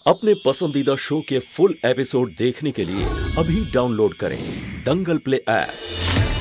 अपने पसंदीदा शो के फुल एपिसोड देखने के लिए अभी डाउनलोड करें दंगल प्ले ऐप।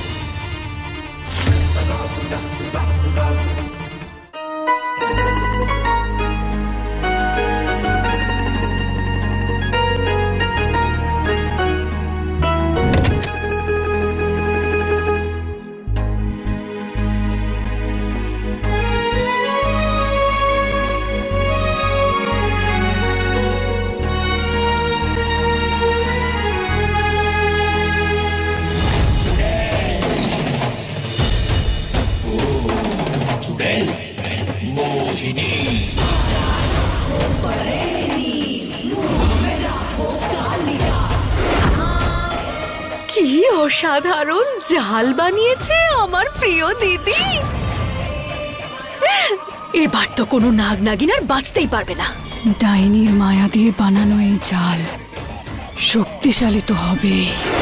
কি অসাধারণ জাল বানিয়েছে আমার প্রিয় দিদি। এবার তো কোনো নাগ নাগিন আর বাঁচতেই পারবে না। ডাইনির মায়া দিয়ে বানানো এই জাল শক্তিশালী তো হবে।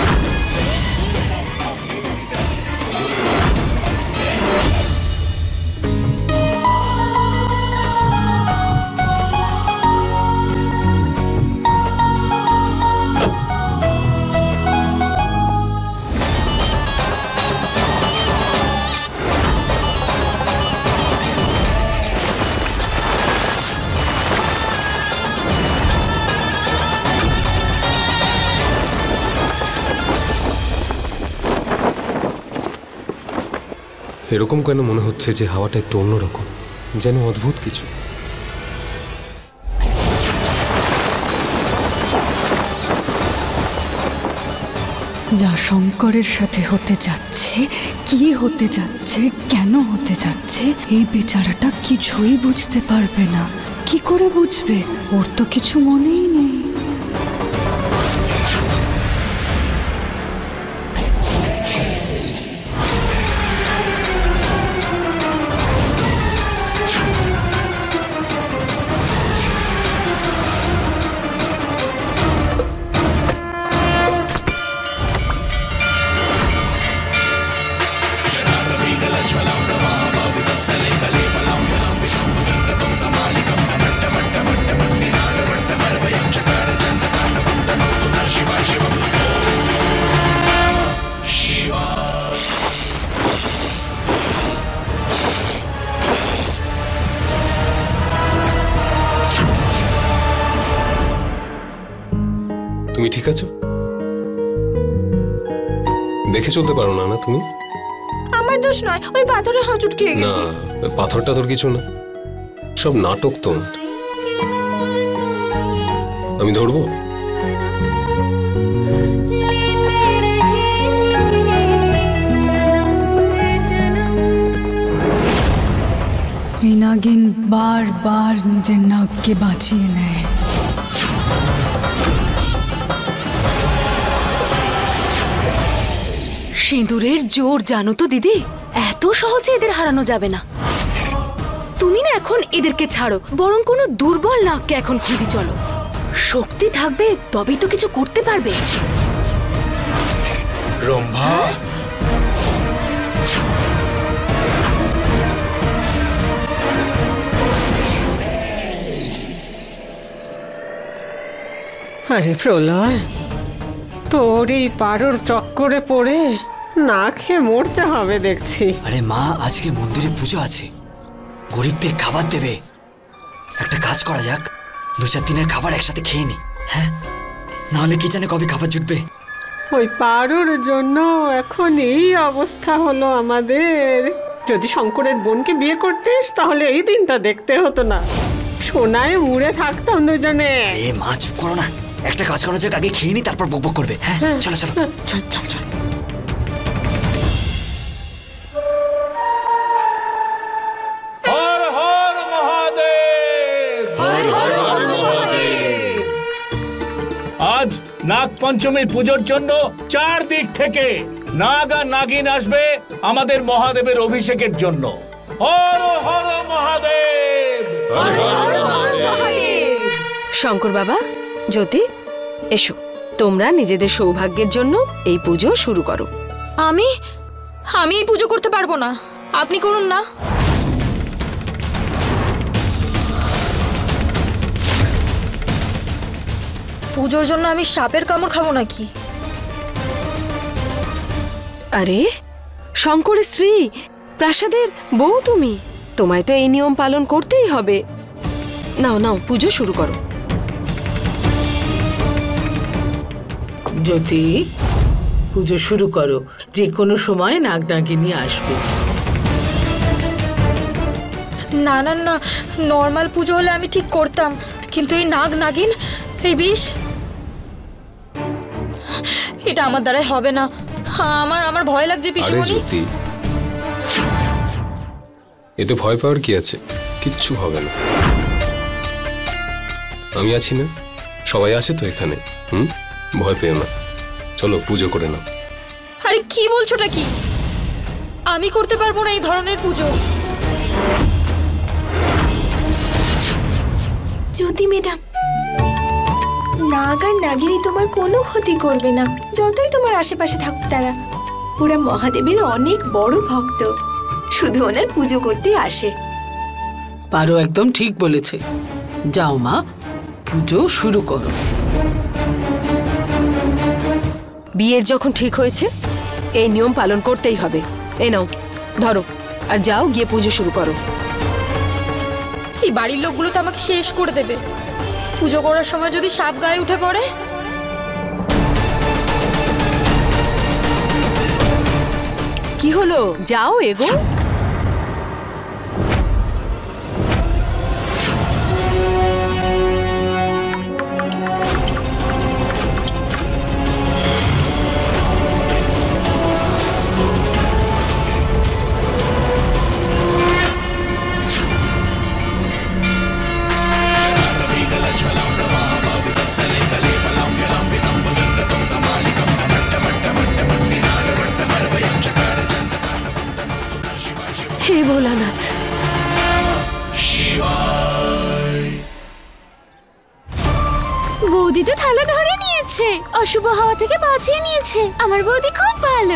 এরকম কেন মনে হচ্ছে যে হাওয়াটা একটু অন্যরকম, যেন অদ্ভুত কিছু। যা শঙ্করের সাথে হতে যাচ্ছে, কি হতে যাচ্ছে, কেন হতে যাচ্ছে, এই বেচারাটা কিছুই বুঝতে পারবে না। কি করে বুঝবে? ওর তো কিছু মনেই নেই। তুমি ঠিক আছো? দেখে চলতে পারো না? না তুমি? আমার দোষ নয়, ওই পাথরে হাঁচুট খেয়ে গেছি। না, পাথরটা তোর কিছু না, সব নাটক তো। আমি ধরবো? এই নাগিন বারবার নিজের নাককে বাঁচিয়ে নেয়। সিঁদুরের জোর জানো তো দিদি, এত সহজে এদের হারানো যাবে না। তুমি না এখন এদেরকে ছাড়ো, বরং কোনো দুর্বল নাগকে এখন খুঁজে চলো। শক্তি থাকবে তবেই তো কিছু করতে পারবে। রম্ভা, আরে প্রলয়, তোর এই পারোর চক্করে পড়ে না খেয়ে মরতে হবে দেখছি। আরে মা, আজকে মন্দিরে পুজো আছে, গরিবদের খাবার দেবে। একটা কাজ করা যাক, 2-4 দিনের খাবার একসাথে খেয়ে নি। হ্যাঁ, নাহলে কি জানে কবে খাবার জুটবে। ওই পারোর জন্য এখন এই অবস্থা হলো আমাদের। যদি শঙ্করের বোনকে বিয়ে করতিস তাহলে এই দিনটা দেখতে হতো না, সোনায় মুড়ে থাকতাম দুজনে। এ মা, চুপ করো না। একটা কাজ করা যাক, আগে খেয়ে নি, তারপর বকবক করবে। হ্যাঁ, চলো চলো চল চল চল। হর হর মহাদেব। হর হর মহাদেব। আজ নাগ পঞ্চমীর পুজোর জন্য 4 দিক থেকে নাগ আর নাগিন আসবে আমাদের মহাদেবের অভিষেকের জন্য। হর হর মহাদেব। হর হর মহাদেব। শঙ্কর বাবা, জ্যোতি, এসো, তোমরা নিজেদের সৌভাগ্যের জন্য এই পুজো শুরু করো। আমি এই পুজো করতে পারবো না, আপনি করুন না। পুজোর জন্য আমি সাপের কামড় খাবো নাকি? আরে শঙ্করের স্ত্রী, প্রাসাদের বউ তুমি, তোমায় তো এই নিয়ম পালন করতেই হবে। নাও নাও, পুজো শুরু করো। জ্যোতি, পুজো শুরু করো। যে কোনো সময় নাগ নাগিনী আসবে। না না না, নর্মাল পুজো হলে আমি ঠিক করতাম, কিন্তু এই নাগ নাগিন, এই বিষ, এটা আমার দ্বারাই হবে না। আমার ভয় লাগছে পিসিমণি। এতে ভয় পাওয়ার কি আছে? কিচ্ছু হবে না, আমি আছি না, সবাই আছে তো এখানে। ভয় পেও না, চলো পুজো করে নাও। আরে কি বলছোটা কি? আমি করতে পারবো না এই ধরনের পুজো। জ্যোতি ম্যাডাম, নাগ আর নাগিনী তোমার কোনো ক্ষতি করবে না, যতই তোমার আশেপাশে থাকুক তারা। ওরা মহাদেবের অনেক বড় ভক্ত, শুধু ওনার পুজো করতে আসে। পারো একদম ঠিক বলেছে। যাও মা, পুজো শুরু করো। বিয়ের যখন ঠিক হয়েছে এই নিয়ম পালন করতেই হবে। এই নাও ধরো, আর যাও গিয়ে পুজো শুরু করো। এই বাড়ির লোকগুলো তো আমাকে শেষ করে দেবে। পুজো করার সময় যদি সাপ গায়ে উঠে পড়ে। কি হলো, যাও এগো। হে ভোলানাথ, বৌদি তো থালা ধরে নিয়েছে, অশুভ হাওয়া থেকে বাঁচিয়ে নিয়েছে। আমার বৌদি খুব ভালো।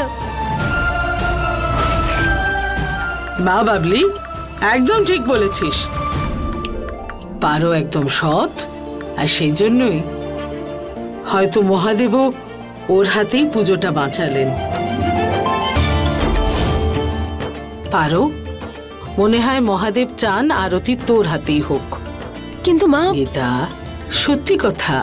বা বাবলি, একদম ঠিক বলেছিস। পারো একদম সৎ, আর সেই জন্যই হয়তো মহাদেবও ওর হাতেই পুজোটা বাঁচালেন। পারো, মনে হয় মহাদেব চান আরতি তোর হাতেই হোক। কিন্তু মা, এটা সত্যি কথা।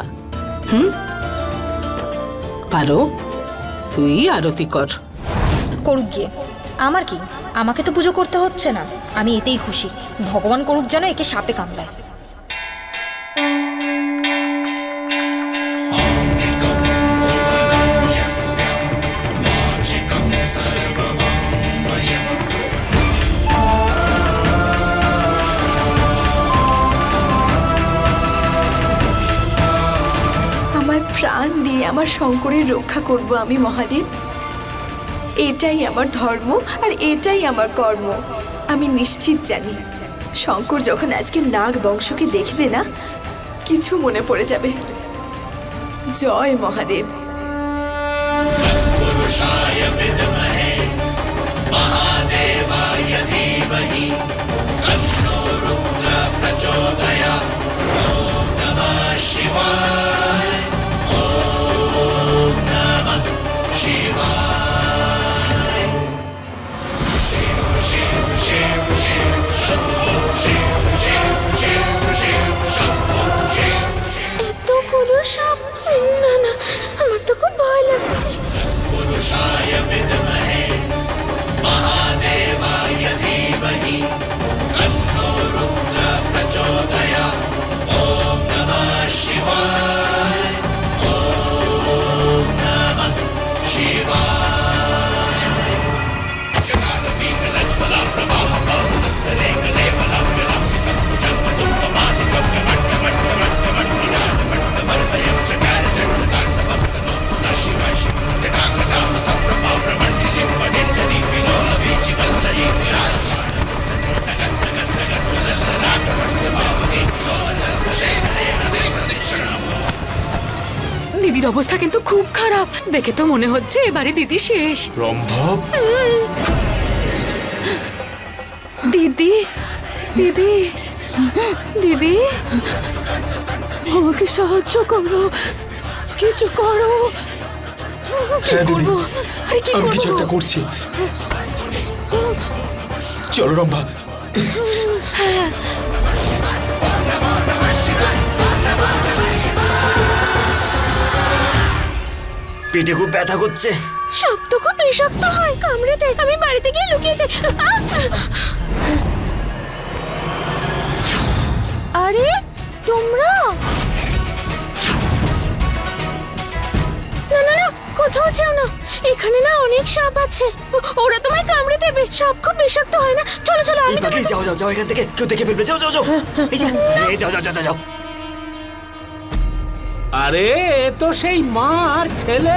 পারো, তুই আরতি কর। করুক গিয়ে, আমার কি? আমাকে তো পুজো করতে হচ্ছে না, আমি এতেই খুশি। ভগবান করুক যেন একে সাপে কামড়ায়। প্রাণ দিয়ে আমার শঙ্করের রক্ষা করব আমি মহাদেব। এটাই আমার ধর্ম আর এটাই আমার কর্ম। আমি নিশ্চিত জানি শঙ্কর যখন আজকে নাগ বংশকে দেখবে না, কিছু মনে পড়ে যাবে। জয় মহাদেব। এতগুলো সাপ, না না, আমার তো খুব ভয় লাগছে। দিদির অবস্থা কিন্তু খুব খারাপ, দেখে তো মনে হচ্ছে এবারে দিদি শেষ। রম্ভব, দিদি দিদি দিদি, আমাকে সাহায্য করো, কিছু করো। কি হ্যাঁ দিদি, করবো? আরে কি আমি কিছু করবো? একটা করছি। চলো রম্ভা। পেটে খুব ব্যথা করছে। শক্ত খুব বিষাক্ত হয়, কামড়ে দেয়। আমি বাড়িতে গিয়ে লুকিয়ে যাই। আরে তোমরা? না না না, কোথাও যেও না। এখানে না অনেক সাপ আছে, ওরা তোমায় কামড়ে দেবে। সাপ খুব বিষাক্ত হয় না? চলো চলো, আমি পাগলি যাও যাও যাও এখান থেকে, কেউ দেখে ফেলবে। যাও যাও যাও, এই যে এই যাও যাও যাও যাও। আরে এ তো সেই মা আর ছেলে।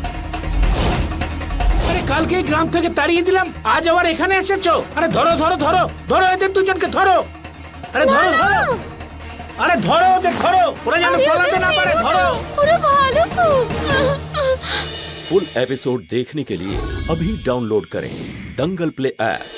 আরে কালকে গ্রাম থেকে তাড়িয়ে দিলাম, আজ আবার এখানে এসেছো। আরে ধরো ধরো ধরো ধরো এদের দুজনকে ধরো। আরে ধরো ধরো, আরে ধরো ওদের, ধরো, ওরা যেন পালাতে না পারে। ধরো। ওরা ভালো খুব। फुल एपिसोड देखने के लिए अभी डाउनलोड करें दंगल प्ले ऐप।